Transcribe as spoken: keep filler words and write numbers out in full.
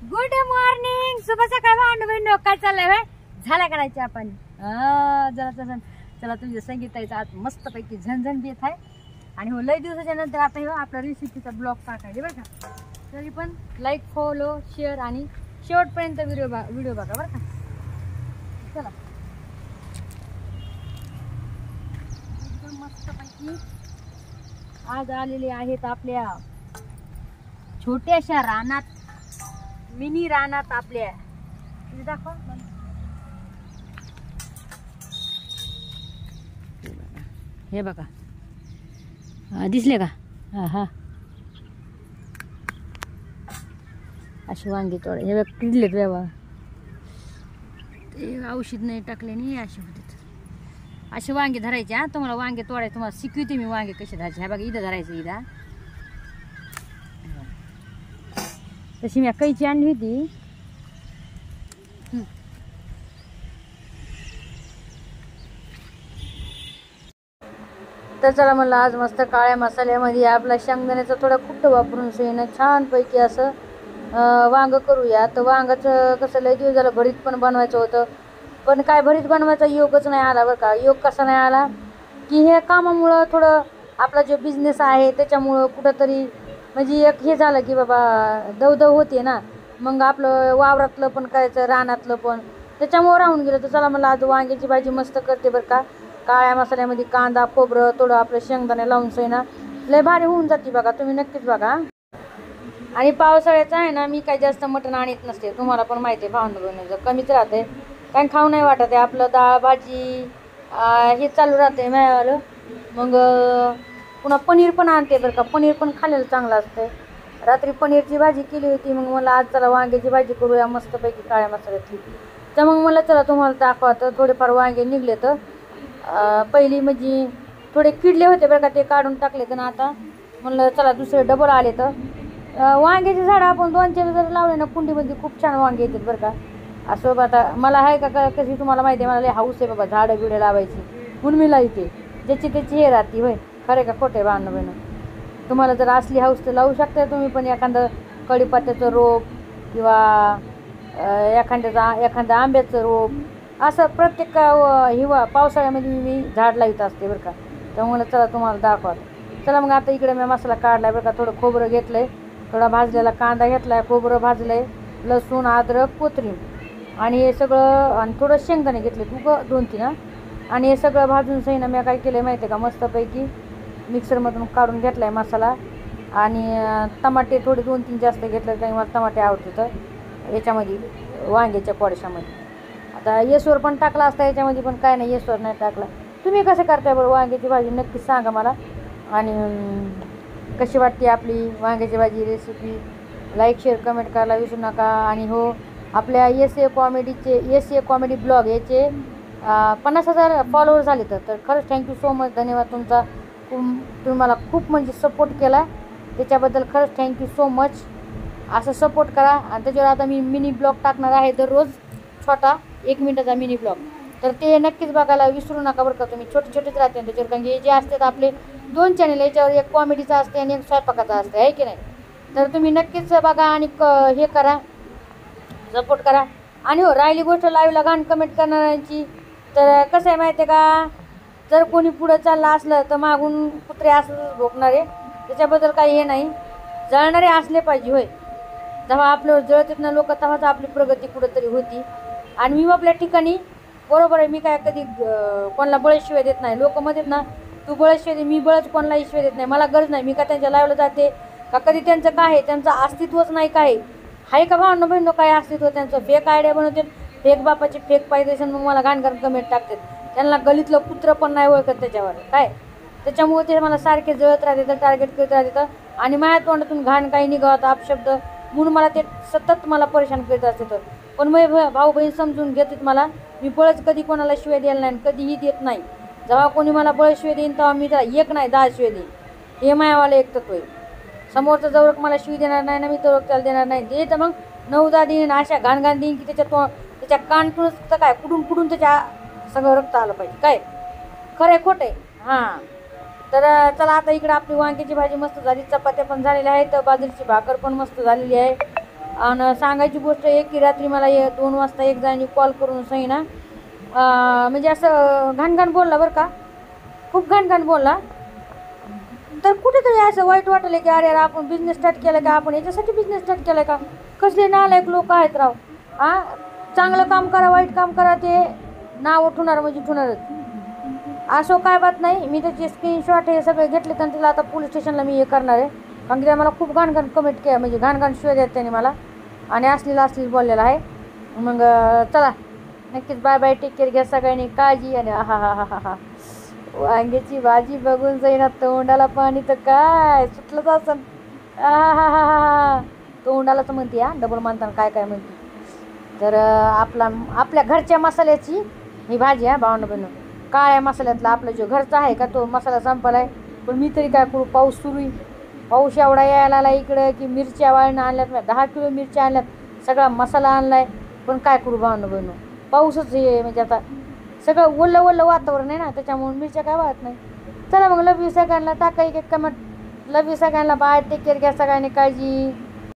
Good morning, शुभ सकाळ भावंड. काय चाललंय बाय? झाला करायची आपण जरा चला चला तुमच्या संगीताचा आज मस्त पैकी झणझण देत आहे. आणि हो लय दिवसाच्या नंतर आता हे आपला रेसिपीचा ब्लॉग टाकायचे बरं का. तरी पण लाईक फॉलो शेअर आणि शेवटपर्यंत व्हिडिओ व्हिडिओ बघा बरं का. चला एकदम मस्त पैकी आज आलेले आहेत आपल्या छोट्याशा रानात, मिनी रानात आपल्या. दाखवा हे बघा, दिसले का? हा हा अशी वांगी तोडे हे बघ किडलेत बाबा. ते औषध नाही टाकले नाही असे होते. असे वांगे धरायचे. हा तुम्हाला वांगे तोडायचे तुम्हाला शिकवते मी वांगे कसे धरायचे. हे बघा इथं धरायचं. इथं तशी मी कैची आणली होती. तर चला म्हणलं आज मस्त काळ्या मसाल्यामध्ये आपला शेंगदाण्याचा थोडा कुट्ट वापरून सोयीनं छानपैकी असं वांग करूया. तर वांगाचं कसं लय दिवस झालं भरीत पण बनवायचं होतं, पण काय भरीत बनवायचा योगच नाही आला बरं का. योग कसा नाही आला की हे कामामुळं थोडं आपला जो बिझनेस आहे त्याच्यामुळं कुठंतरी म्हणजे एक हे झालं की बाबा दवदव होते ना. मग आपलं वावरातलं पण करायचं रानातलं पण त्याच्यामुळं राहून गेलं. तर चला मला आज वांग्याची भाजी मस्त करते बरं का. काळ्या मसाल्यामध्ये कांदा खोबरं थोडं आपलं शेंगदाणे लावून सई ना लय भारी होऊन जाते बघा. तुम्ही नक्कीच बघा. आणि पावसाळ्याचं आहे ना मी काही जास्त मटण आणत नसते, तुम्हाला पण माहिती आहे. भावंड कमीच राहते, काही खाऊ नाही वाटत आहे. आपलं डाळ भाजी हे चालू राहते मिळालं. मग पुन्हा पनीर पण आणते बरं का. पनीर पण खाल्लेलं चांगलं असतं. रात्री पनीरची भाजी केली होती. मग मला आज चला वांग्याची भाजी करूया मस्तपैकी काळ्या मसाल्यातली. तर मग मला चला तुम्हाला दाखवतं थोडेफार वांगे निघले. तर पहिली म्हणजे थोडे किडले होते बरं का, ते काढून टाकले. तर आता म्हणलं चला दुसरे डबल आले. तर वांग्याचे झाडं आपण दोन चार जर लावले ना कुंडीमध्ये खूप छान वांगे येतात बरं का. असं आता मला आहे का कशी तुम्हाला माहिती आहे मला लय हाऊस आहे बाबा झाडं बिडं लावायची. म्हणून मी लावते ज्याची त्याची हे राहते होय. खरे का खोटे भावनं बहिणं. तुम्हाला जर असली हाऊस तर लावू शकता तुम्ही पण. एखादं कढीपत्त्याचं रोप किंवा एखाद्याचा एखाद्या आंब्याचं रोप असं प्रत्येक हिवा पावसाळ्यामध्ये मी झाड लावत असते बरं का. त्यामुळे चला तुम्हाला दाखवा. चला मग आता इकडे मी मसाला काढला आहे बरं का. थोडं खोबरं घेतलं आहे, थोडा भाजलेला कांदा घेतला आहे, खोबरं भाजलं आहे, लसूण अद्रक कोथिंबीर आणि हे सगळं आणि थोडं शेंगदाणे घेतले तू दोन तीन. आणि हे सगळं भाजून सही ना मी काय केलं आहे माहिती आहे का, मस्तपैकी मिक्सरमधून काढून घेतला आहे मसाला. आणि टमाटे थोडे दोन तीन जास्त घेतले काही मला टमाटे आवडते. तर याच्यामध्ये वांग्याच्या कोळशामध्ये आता येसवर पण टाकला असता याच्यामध्ये, पण काय नाही येसवर नाही टाकला. तुम्ही कसं करताय बरं वांग्याची भाजी नक्कीच सांगा मला. आणि कशी वाटते आपली वांग्याची भाजी रेसिपी लाईक शेअर कमेंट करायला विसरू नका. आणि हो आपल्या एस ए कॉमेडीचे एस ए कॉमेडी ब्लॉग याचे पन्नास हजार फॉलोअर्स झाले. तर तर खरंच थँक्यू सो मच, धन्यवाद तुमचा. तुम्ही मला खूप म्हणजे सपोर्ट केला त्याच्याबद्दल खरंच थँक्यू सो मच. असं सपोर्ट करा. आणि त्याच्यावर आता मी मिनी ब्लॉग टाकणार आहे दररोज, छोटा एक मिनिटाचा मिनी ब्लॉग. तर ते नक्कीच बघायला विसरू नका बरं का. तुम्ही छोटे छोटेच राहते त्याच्यावर, कारण हे जे असतात आपले दोन चॅनल याच्यावर एक कॉमेडीचा असते आणि एक स्वयंपाकाचा असते आहे की नाही. तर तुम्ही नक्कीच बघा आणि क हे करा सपोर्ट करा. आणि हो राहिली गोष्ट लाईव्हला घाण कमेंट करणाऱ्यांची, तर कसं आहे माहिती आहे का, जर कोणी पुढं चाललं असलं तर मागून कुत्रे असं भोगणारे त्याच्याबद्दल काही हे नाही. जळणारे असले पाहिजे होय. जेव्हा आपल्यावर जळतात ना लोक तेव्हाच आपली प्रगती कुठंतरी होती. आणि मी आपल्या ठिकाणी बरोबर आहे, मी काय कधी कोणाला बळच शिवाय देत नाही. लोक म्हणतात ना तू बळच शिवाय दे, मी बळच कोणालाही शिवाय देत नाही. मला गरज नाही. मी का त्यांच्या लाईव्हला जाते का कधी त्यांचं काय आहे त्यांचं अस्तित्वच नाही. काय आहे का भावनो बहिणो काय अस्तित्व त्यांचं. फेक आयडिया बनवतात, फेक बापाचे फेक पायदेशन, मग मला घाण घाण कमेंट टाकतात. त्यांना गलीतलं कुत्रं पण नाही ओळखत त्याच्यावर काय. त्याच्यामुळे ते मला सारखे जळत राहते तर टार्गेट करत राहते. आणि माझ्या तोंडातून घाण काही निघत अपशब्द म्हणून मला ते सतत मला परेशान करत असते. तर पण मग भाऊ बहीण समजून घेतात मला. मी बळच कधी कोणाला शिवाय द्यायला नाही, कधीही देत नाही. जेव्हा कोणी मला बळ शिवाय देईन तेव्हा मी त्याला एक नाही दहा शिवाय देईन. हे मायावाला एक तत्व आहे. समोरचा जवळ मला शिवी देणार नाही ना मी तर त्याला देणार नाही. दे तर मग नऊ दहा देईन अशा घाण घाण देईन की त्याच्या तो त्याच्या कानतूनच तर काय कुठून कुठून त्याच्या सगळं रक्त आलं पाहिजे. काय खरं आहे खोटं आहे. हां तर चला आता इकडे आपली वांग्याची भाजी मस्त झाली, चपात्या पण झालेल्या आहेत, बाजरीची भाकर पण मस्त झालेली आहे. आणि सांगायची गोष्ट एक की रात्री मला ये दोन वाजता एक जणांनी कॉल करून सही ना म्हणजे असं घाणघाण बोलला बरं का, खूप घाणघाण बोलला. तर कुठेतरी असं वाईट वाटलं की अरे यार आपण बिझनेस स्टार्ट केला का, आपण याच्यासाठी बिझनेस स्टार्ट केला का, कसले नालायक लोक आहेत राव. हां चांगलं काम करा वाईट काम करा ते नाव उठवणार म्हणजे उठवणारच. असो काय बात नाही, मी त्याचे स्क्रीनशॉट हे सगळे घेतले तर तिला आता पोलीस स्टेशनला मी हे करणार आहे. कारण की त्या मला खूप घाणघाण कमेंट के म्हणजे घाणघाण शिवाय द्यात त्याने मला आणि असलेला असलेलं बोललेला आहे. मग चला नक्कीच बाय बाय, टेक केअर, घ्या सगळ्यांनी काळजी. आणि हा हा हा हा हा वांग्याची भाजी बघून जाईना तोंडाला पाणी तर काय सुटलंच असं. हा हा हा हा तोंडालाच म्हणते हा, डबल म्हणताना काय काय म्हणते. तर आपला आपल्या घरच्या मसाल्याची ही भाजी आहे भावना बनव, काळ्या मसाल्यातला आपला जो घरचा आहे का तो मसाला संपला आहे. पण मी तरी काय करू, पाऊस सुरू आहे, पाऊस एवढा यायला आला इकडं की मिरच्या वाळणं आणल्यात, दहा किलो मिरच्या आणल्यात, सगळा मसाला आणला आहे. पण काय करू भावना बनव, पाऊसच हे म्हणजे आता सगळं ओलं ओलं वातावरण आहे ना, त्याच्यामुळे मिरच्या काय वाळत नाही. चला मग लव यू सगळ्यांना, टाका एक एक कमेंट. लव यू सगळ्यांना, बाय, टेक केअर, घ्या सगळ्यांनी काळजी.